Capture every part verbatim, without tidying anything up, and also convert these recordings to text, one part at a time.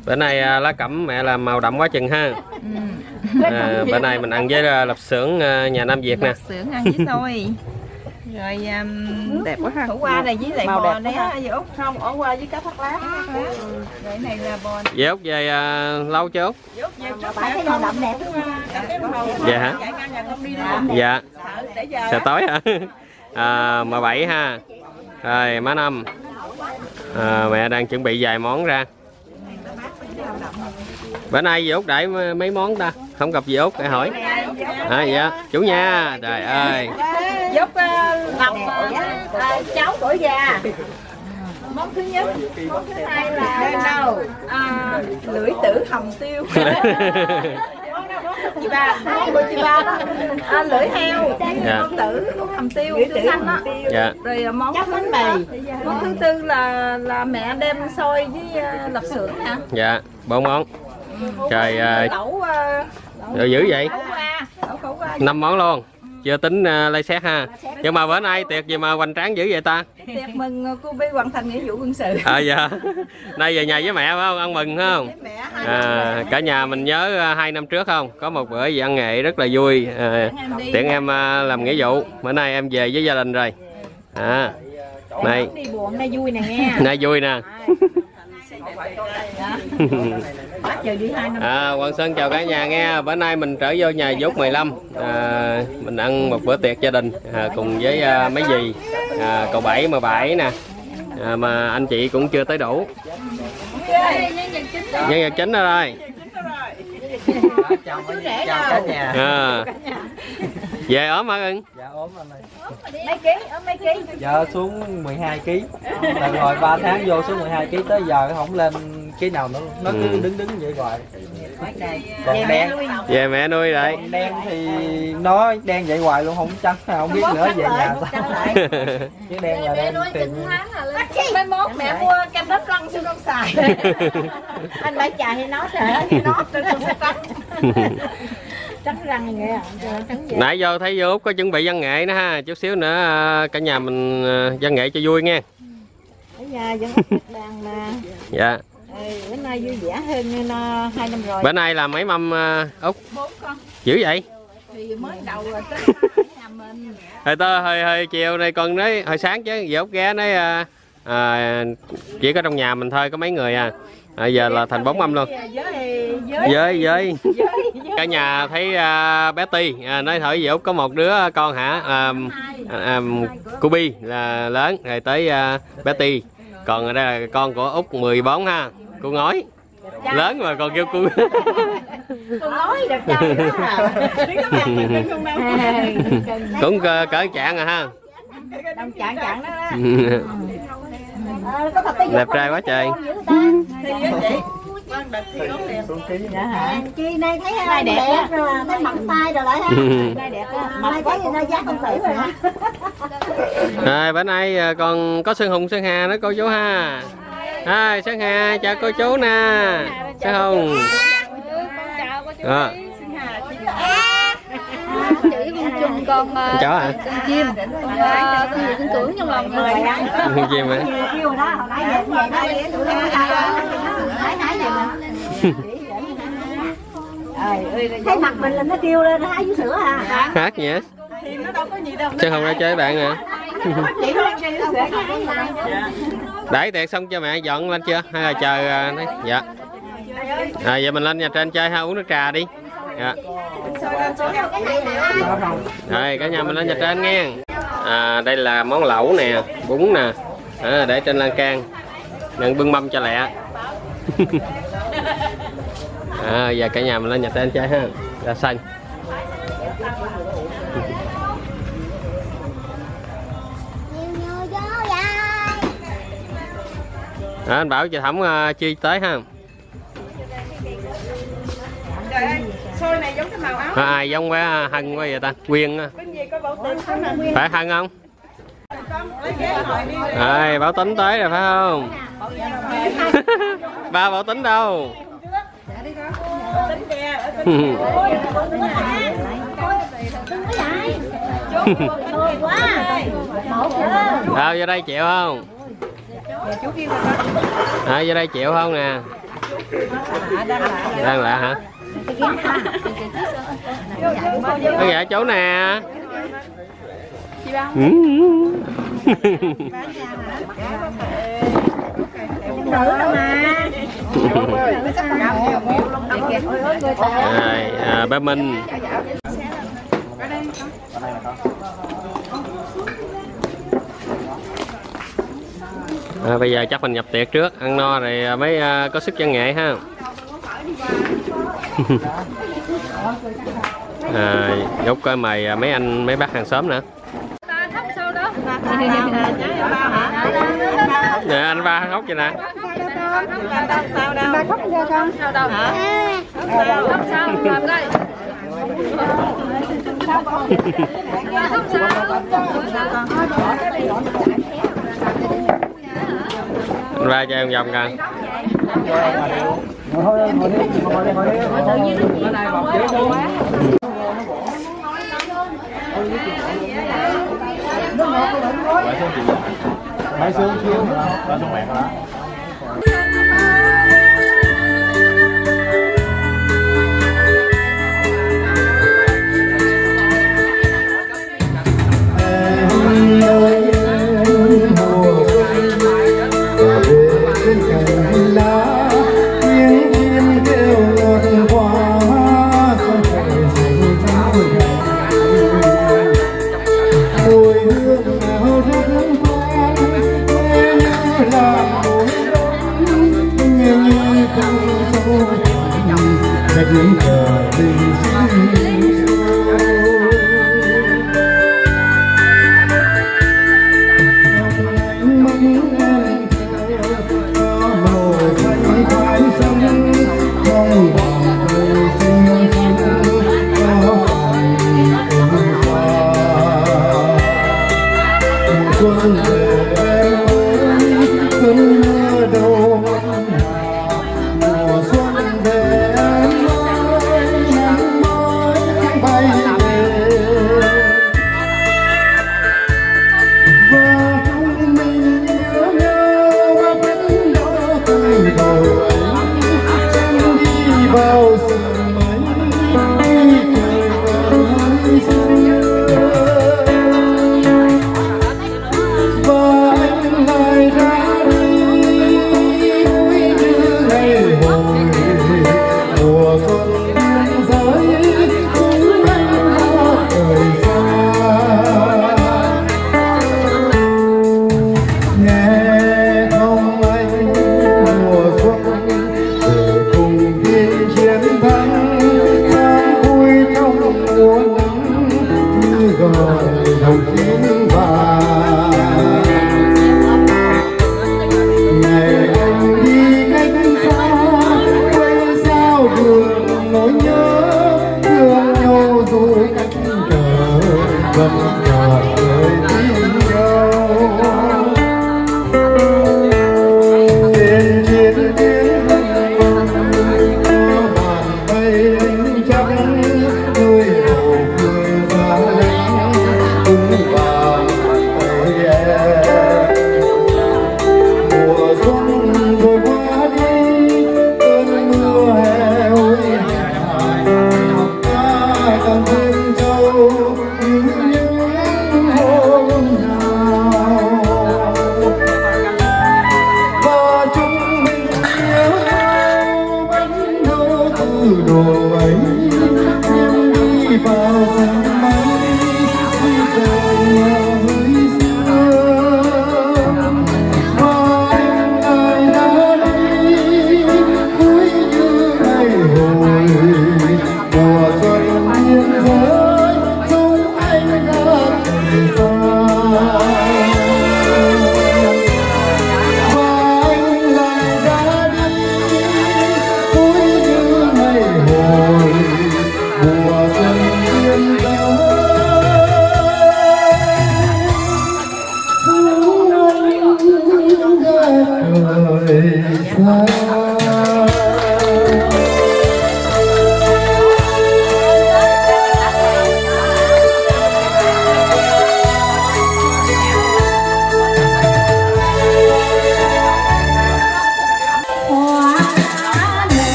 Bữa nay lá cẩm mẹ làm màu đậm quá chừng ha. Ừ. À, bữa nay mình ăn với lạp xưởng nhà Nam Việt nè. Lạp xưởng ăn với xôi. Rồi um, đẹp quá ha. Khổ qua này với lại màu bò này á, Út. Không, ổ qua với cá thắt lá. Ừ. Rồi này là bò. Về Út về uh, lâu chưa Út? Về trước thấy màu đậm đẹp. Dạ hả? Dạ. Sợ tối hả? À, mười bảy ha. Rồi má Năm. À, mẹ đang chuẩn bị vài món ra. Bữa nay dì Út đẩy mấy món ta? Không gặp dì Út để hỏi. À dạ, chủ nhà. Trời ơi. Giúp lòng cháu tuổi già. Món thứ nhất, món thứ hai là đâu? À, lưỡi tử hồng tiêu. Chị ba, chị ba đó. À, lưỡi heo, dạ. Món tử hồng tiêu, tiêu xanh đó. Dạ. Rồi món thứ mì. Món thứ tư là là mẹ đem xôi với uh, lạp xưởng hả? Dạ, bốn món. Trời ơi. Lẩu, uh, rồi dữ vậy? Lẩu năm món luôn. Chưa tính uh, lấy xét ha. Nhưng mà bữa nay tiệc gì mà hoành tráng dữ vậy ta? Tiệc mừng cô Bi hoàn thành nghĩa vụ quân sự. À dạ. Nay về nhà với mẹ phải không? Ăn mừng phải không? À, cả nhà mình nhớ uh, hai năm trước không? Có một bữa gì ăn nghệ rất là vui. À, tiện em uh, làm nghĩa vụ. Bữa nay em về với gia đình rồi. À, này. Nay vui nè nghe. Nay vui nè. À, Quang Sơn chào cả nhà nghe. Bữa nay mình trở vô nhà dốt mười lăm. À, mình ăn một bữa tiệc gia đình à, cùng với à, mấy dì à, cậu Bảy, mười bảy nè. À, mà anh chị cũng chưa tới đủ. Nhân vật chính rồi. rồi. Chào cả nhà. À. Về ốm hả ưng? Dạ ốm anh ơi. Mấy ký? Ốm mấy ký? Dạ xuống mười hai ký. Từ hồi ba tháng vô xuống mười hai ký tới giờ không lên ký nào nữa. Nó cứ ừ. đứng đứng vậy hoài. Còn về đen. Về mẹ nuôi rồi. Còn đen thì nó đen vậy hoài luôn, không trắng, không biết nữa về nhà sao. Chứ đen là đen tiền. Mấy mốt mẹ mua kem đất lăn xuống không xài. Anh lại chà thì nó trời thì nó trên không trắng. Trắng răng vậy à. Nãy vô thấy vô Út có chuẩn bị văn nghệ nữa ha, chút xíu nữa cả nhà mình văn nghệ cho vui nghe. Ở nhà vẫn đàn mà. Dạ. Ừ, bữa nay vui vẻ hơn nó hai năm rồi. Bữa nay là mấy mâm uh, Út? Bốn con. Dữ vậy? Thì mới đầu rồi tới nhà mình. Hồi tơ hơi hơi chiều này con nói hồi sáng chứ về Út ghé nói à, à, chỉ có trong nhà mình thôi có mấy người à. À, giờ là thành bốn mâm luôn. Với với cả nhà thấy uh, bé Ti à, nói thử về Út có một đứa con hả? À, à, cô Bi là lớn rồi tới uh, bé Ti. Còn ở đây là con của Út mười bốn ha. Cô ngói. Lớn mà còn kêu cô. Cô ngói đẹp trai đó à. Cũng cỡ chạng rồi ha. Đồng chạng chạng đó đó. Đẹp trai quá trời. Chi nay thấy hai đẹp rồi, thấy mặt tay rồi lại ha. Nay đẹp á, mai thấy nó giá công tử rồi hả? À, bữa nay còn có Sơn Hùng, Sơn Hà nữa cô chú ha. À, Sơn Hà chào cô chú nè. Sơn Hùng. À. Chị con chung con chó hả? Con chim. Con con gì con cưỡng trong lòng mời. Con chim hả? Kêu đó, hồi nãy về vậy đó, vậy tụi nó nãy nãy vậy mà. Thấy mặt mình là nó kêu lên nó hái vú sữa à. Hát gì á? Thì nó đâu có gì đâu. Sơn Hùng ra chơi bạn à? Đẩy tiệc xong cho mẹ dọn lên chưa? Hay là chờ đấy? Dạ. À, giờ mình lên nhà trên chơi ha, uống nước trà đi. Dạ. Rồi cả nhà mình lên nhà trên nghe. À, đây là món lẩu nè, bún nè. À, để trên lan can. Đừng bưng mâm cho lẹ. À, giờ cả nhà mình lên nhà trên chơi ha. Ra xanh. À, anh bảo chị Thẩm uh, chi tới ha. Xôi này giống cái màu áo. À, ai giống quá Hân quá vậy ta? Quyên á. Phải Hân không? Rồi, Bảo Tính tới rồi phải không? Ba Bảo Tính đâu? Đâu vô đây chịu không? À, vô đây chịu không nè? Đang lạ hả? Có dạ cháu nè. Ừ. Rồi, à, ba Minh. À, bây giờ chắc mình nhập tiệc trước, ăn no rồi mới uh, có sức văn nghệ ha. À, Gốc coi mời mấy anh mấy bác hàng xóm nữa. Nè anh ba khóc vậy nè. Ba khóc ra con. Sao đâu hả? Khóc sao? Làm đây. Khóc Anh ba cho em vòng coi. Máy xuống chiếu ra xuống mẹ đó. Hãy subscribe cho kênh Ghiền Mì Gõ để không bỏ lỡ những video hấp dẫn.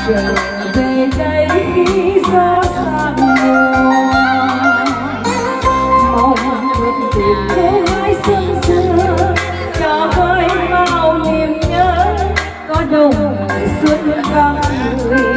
trở về đây khi gió sang mùa mong được tìm cô gái xuân xưa cho với bao niềm nhớ có đâu xuân vắng người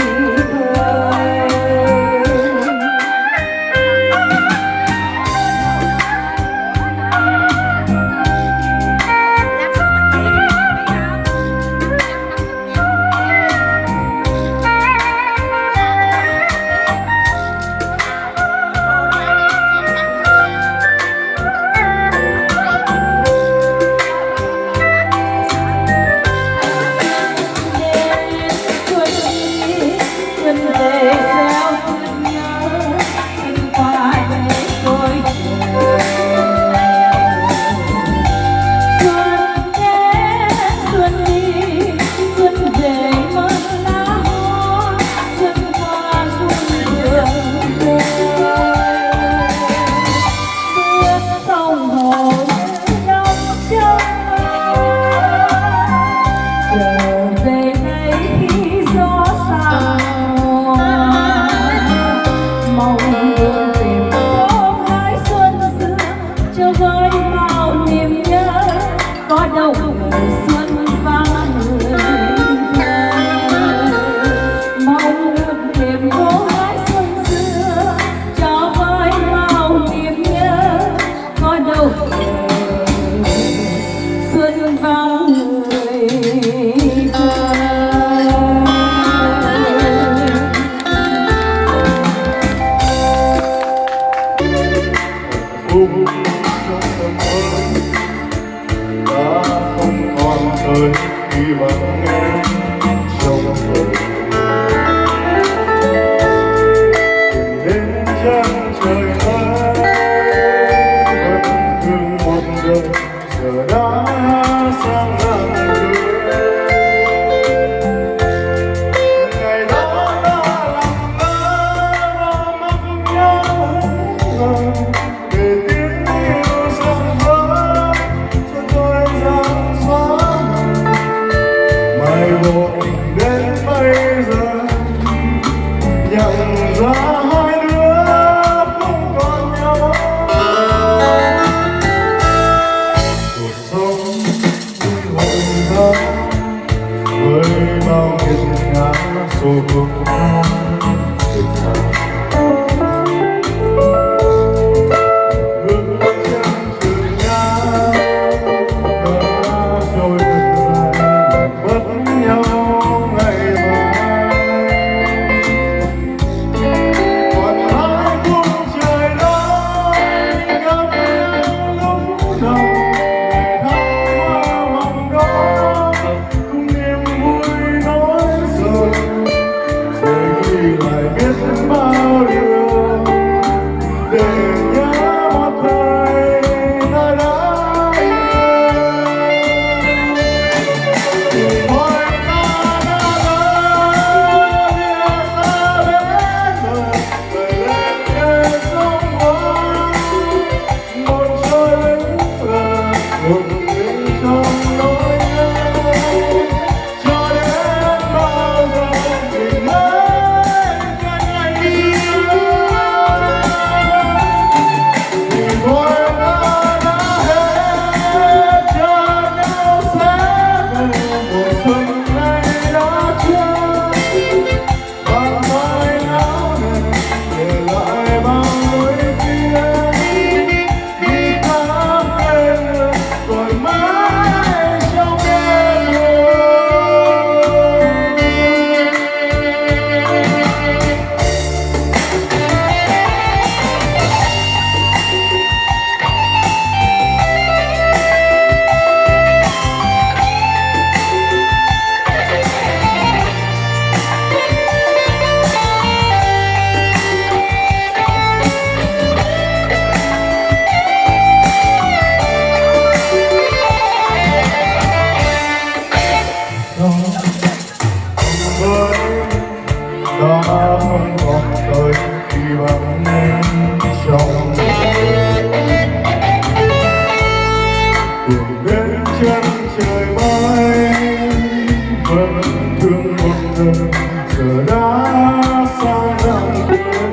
chân trời mới vẫn thương một đời giờ đã xa dần.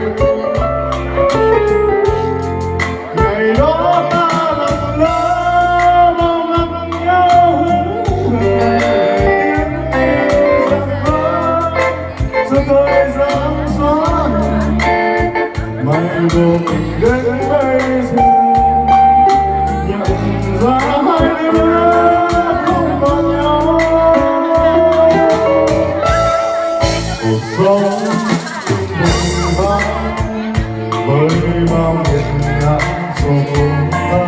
Ngày đó ta lặng lẽ mong ngắm nhau về tiếng rằng vỡ giờ thời gian xóa mãi vô tình đến bây giờ nhận ra hai đứa không còn nhau. Cuộc sống buồn bã với bao nghiệt ngã rồi ta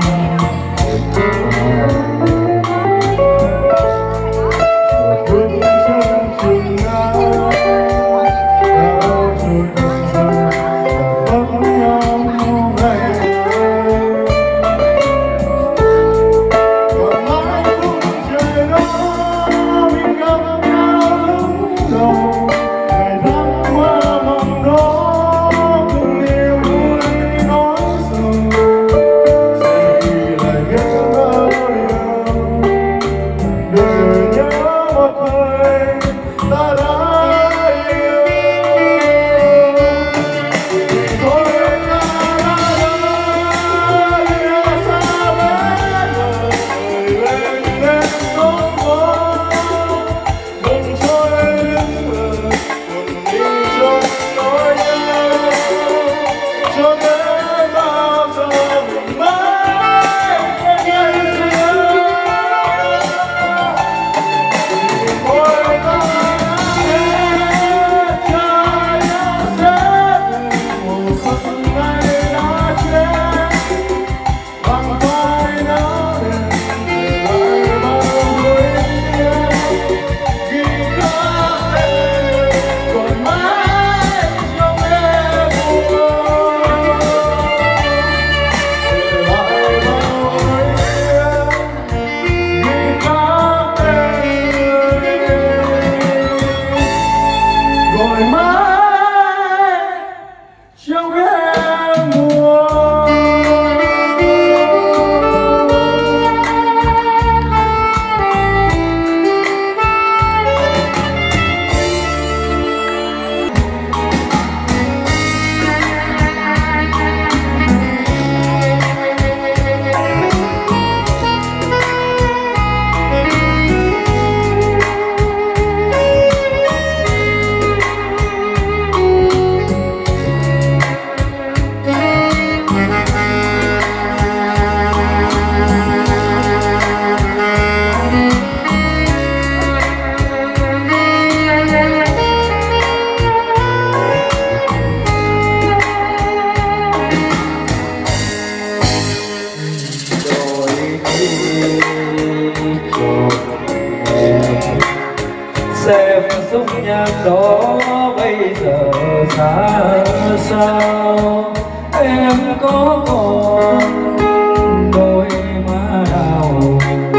bước chân chừng nào đã trôi dần dần vắng nhau ngày còn mãi khung trời đó mình gặp nhau lúc đầu ngày tháng qua mong đó cùng niềm vui nói rằng sẽ ghi lại biết bao điều để nhớ một thời ta đã yêu. Thôi ta đã lìa xa bé đời lên đến sóng gió buồn trôi lưng lờ buồn đi trong nỗi nhớ cho đến bao giờ mình mãi ngày xưa. Thôi ta đã hết trái nhau sẽ một phút ngày đã chết bằng vai não để lại bao vui ghi khắc tên còn mãi trong em buồn để lại bao vui ghi khắc tên gọi mãi trong em buồn. Xem xúc nhạc đó bây giờ xa sao em có còn đôi má đào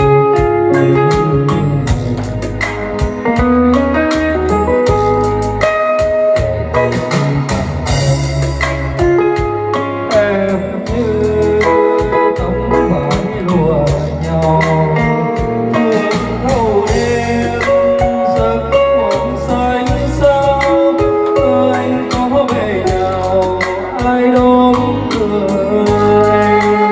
em như tấm vải lụa nhau thương thâu đêm giấc mộng xanh sao anh có về nào ai đón người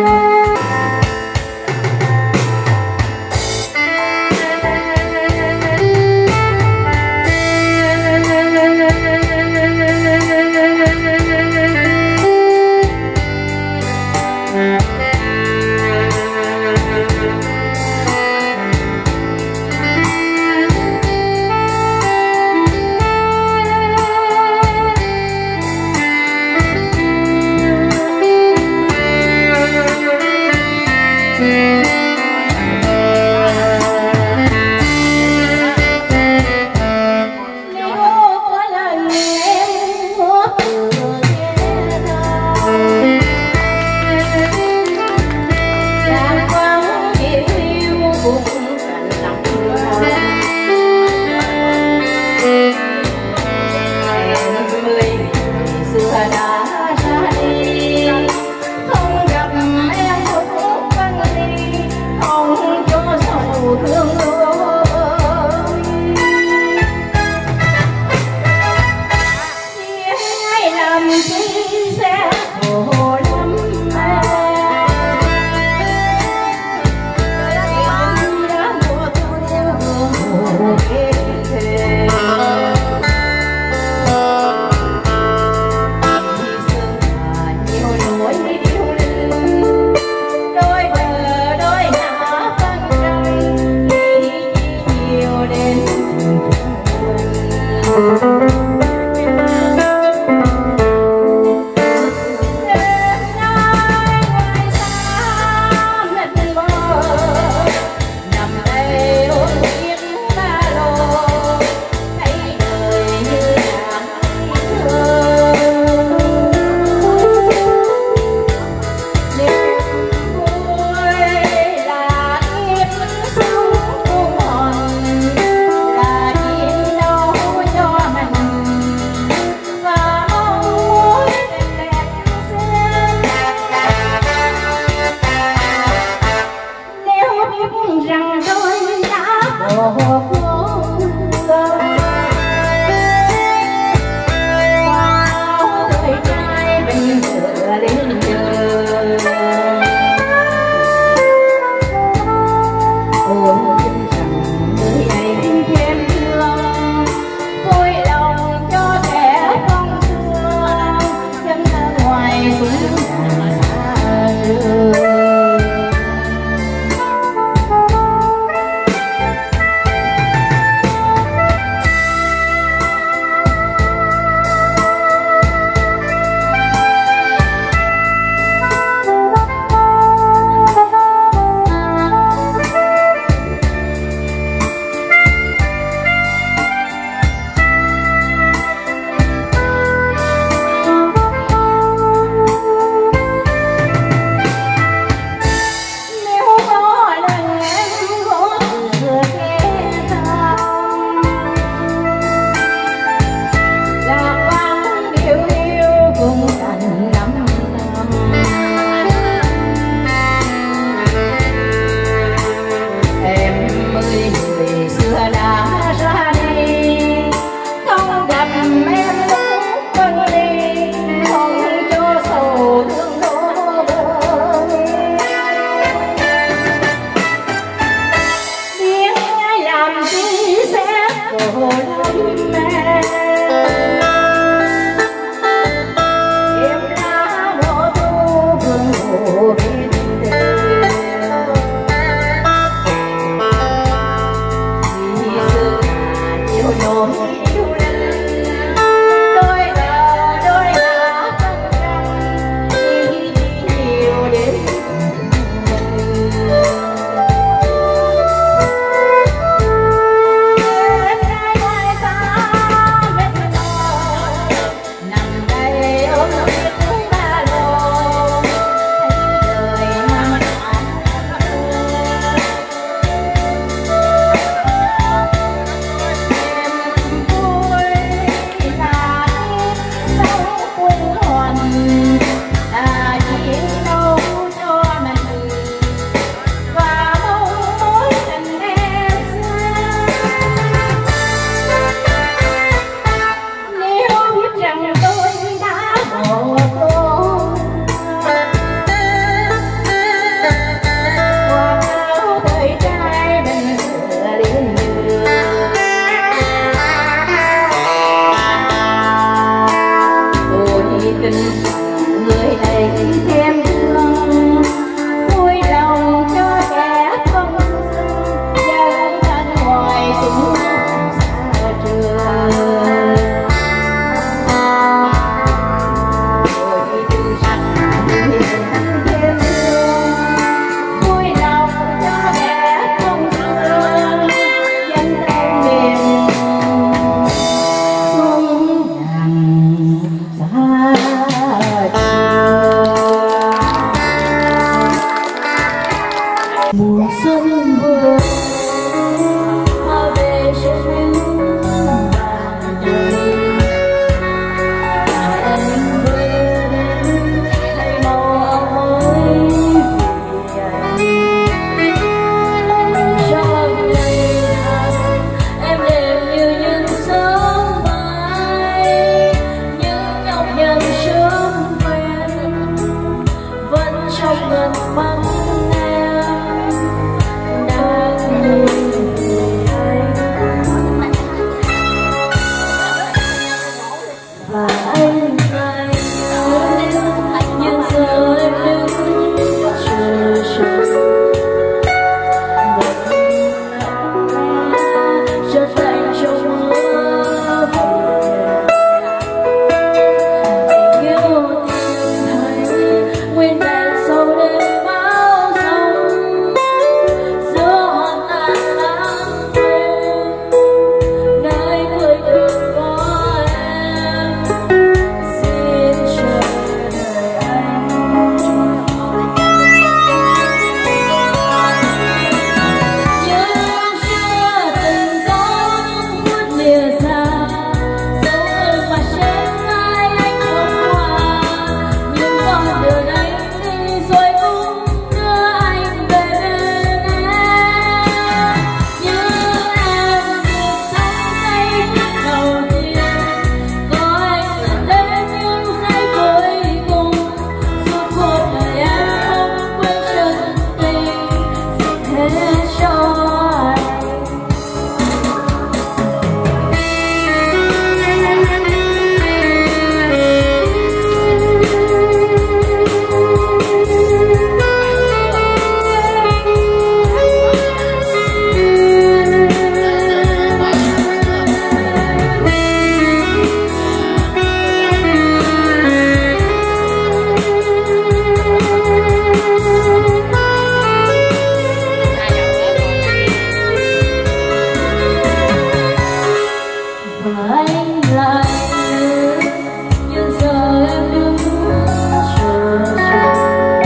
lại nữa, nhưng giờ em đứng chờ chờ.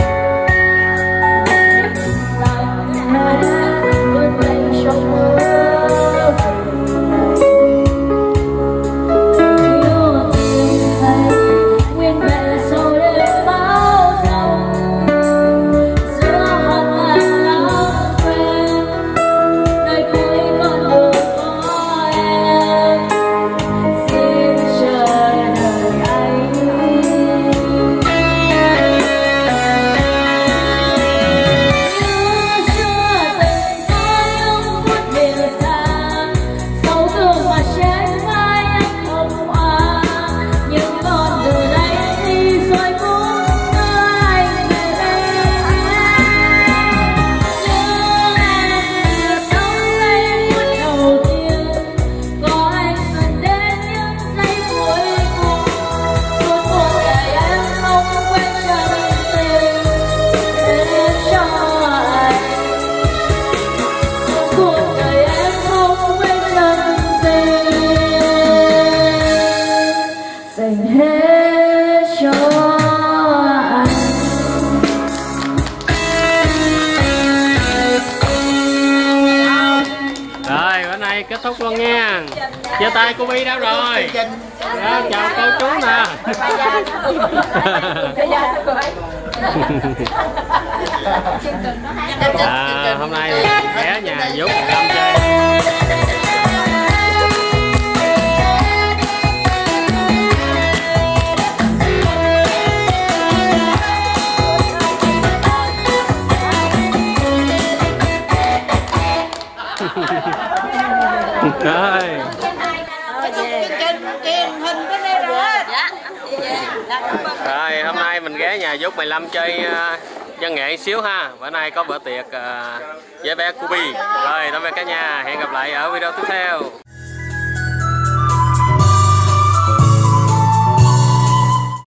Lặng lẽ vươn mình trong mơ. Yêu tình hay nguyên vẹn sau đêm bão giông, giữa hàng ngàn lãng quên nơi cuối con đường có em. Xin chờ đợi anh. Như chưa từng có những phút điều xa, sâu gương mặt trên vai em hồng hoa. Nhưng con đường ấy đi rồi cũng đưa anh về bên em. Nhưng em sống lấy phút đầu tiên, có anh gần đến những giây cuối cùng. Suốt cuộc đời em không quên chân tình để cho anh. Suốt cuộc đời em không quên chân tình dành hết cho anh. Rồi bữa nay kết thúc luôn nha. Chia tay cô Bi đâu rồi? Đó, chào cô chú nè. À, hôm nay ghé nhà Dũng Lâm chơi. Rồi. Rồi hôm nay mình ghé nhà Dũng mười lăm chơi uh, văn nghệ xíu ha. Bữa nay có bữa tiệc uh, với bé Cubi. Rồi tạm biệt cả nhà, hẹn gặp lại ở video tiếp theo.